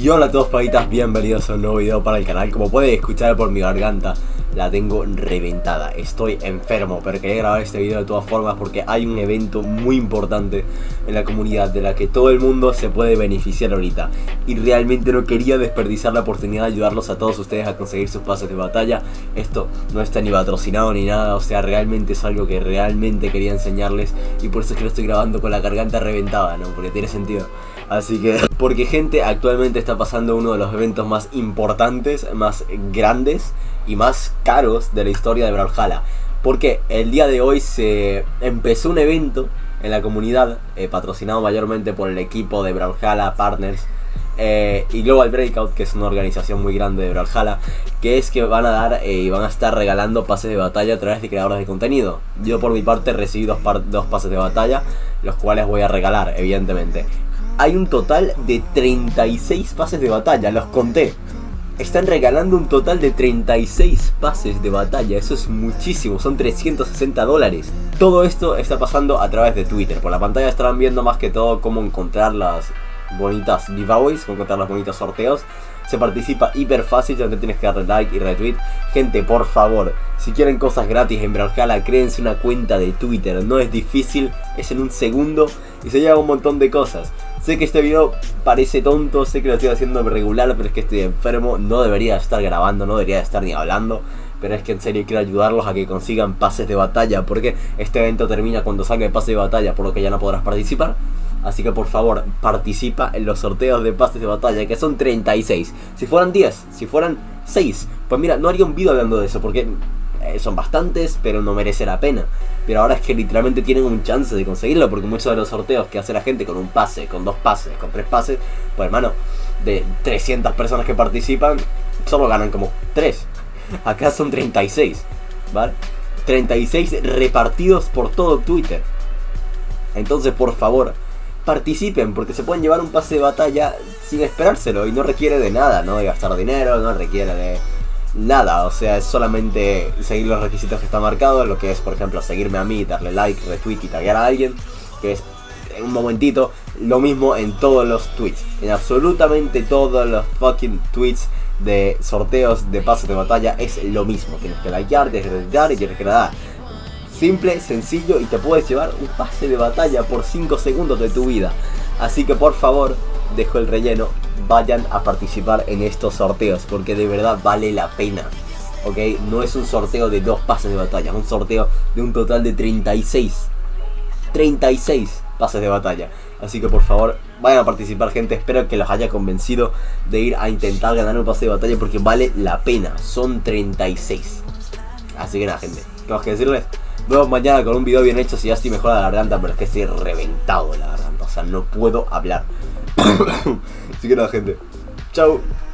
Y hola a todos pavitas, bienvenidos a un nuevo video para el canal. Como pueden escuchar por mi garganta, la tengo reventada, estoy enfermo, pero quería grabar este video de todas formas porque hay un evento muy importante en la comunidad de la que todo el mundo se puede beneficiar ahorita. Y realmente no quería desperdiciar la oportunidad de ayudarlos a todos ustedes a conseguir sus pases de batalla. Esto no está ni patrocinado ni nada, o sea, realmente es algo que realmente quería enseñarles. Y por eso es que lo estoy grabando con la garganta reventada, ¿no? Porque tiene sentido. Así que, porque gente, actualmente está pasando uno de los eventos más importantes, más grandes y más caros de la historia de Brawlhalla. Porque el día de hoy se empezó un evento en la comunidad, patrocinado mayormente por el equipo de Brawlhalla Partners y Global Breakout, que es una organización muy grande de Brawlhalla, que es que van a dar y van a estar regalando pases de batalla a través de creadores de contenido. Yo por mi parte recibí dos pases de batalla, los cuales voy a regalar, evidentemente. Hay un total de 36 pases de batalla, los conté. Están regalando un total de 36 pases de batalla, eso es muchísimo, son 360 dólares. Todo esto está pasando a través de Twitter. Por la pantalla estarán viendo más que todo cómo encontrar las bonitas giveaways, cómo encontrar los bonitos sorteos. Se participa hiper fácil, ya te tienes que darle like y retweet. Gente, por favor, si quieren cosas gratis en Brawlhalla, créense una cuenta de Twitter. No es difícil, es en un segundo y se lleva un montón de cosas. Sé que este video parece tonto, sé que lo estoy haciendo regular, pero es que estoy enfermo. No debería estar grabando, no debería estar ni hablando, pero es que en serio quiero ayudarlos a que consigan pases de batalla, porque este evento termina cuando salga el pase de batalla, por lo que ya no podrás participar. Así que por favor, participa en los sorteos de pases de batalla, que son 36. Si fueran 10, si fueran 6, pues mira, no haría un video hablando de eso, porque son bastantes, pero no merece la pena. Pero ahora es que literalmente tienen un chance de conseguirlo, porque muchos de los sorteos que hace la gente con un pase, con 2 pases, con 3 pases, pues hermano, de 300 personas que participan, solo ganan como 3. Acá son 36, ¿vale? 36 repartidos por todo Twitter. Entonces, por favor, participen, porque se pueden llevar un pase de batalla sin esperárselo. Y no requiere de nada, no de gastar dinero, no requiere de nada. O sea, es solamente seguir los requisitos que están marcados. Lo que es, por ejemplo, seguirme a mí, darle like, retweet y taggear a alguien, que es en un momentito. Lo mismo en todos los tweets, en absolutamente todos los fucking tweets de sorteos de pases de batalla es lo mismo. Tienes que likear, tienes que retweetar y tienes que dar. Simple, sencillo, y te puedes llevar un pase de batalla por 5 segundos de tu vida. Así que por favor, dejo el relleno, vayan a participar en estos sorteos, porque de verdad vale la pena. Ok, no es un sorteo de 2 pases de batalla, es un sorteo de un total de 36 pases de batalla. Así que por favor, vayan a participar, gente. Espero que los haya convencido de ir a intentar ganar un pase de batalla, porque vale la pena, son 36. Así que nada, gente, ¿qué más que decirles? Nos vemos mañana con un video bien hecho, si ya estoy mejor la garganta, pero es que estoy reventado la garganta, o sea, no puedo hablar. Así que nada, gente, chao.